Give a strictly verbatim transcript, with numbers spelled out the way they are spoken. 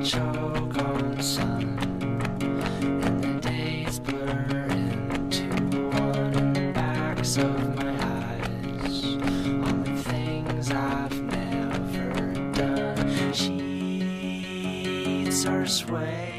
choke on sun, and the days blur into one in the backs of my eyes, on the things I've never done. Sheets are swaying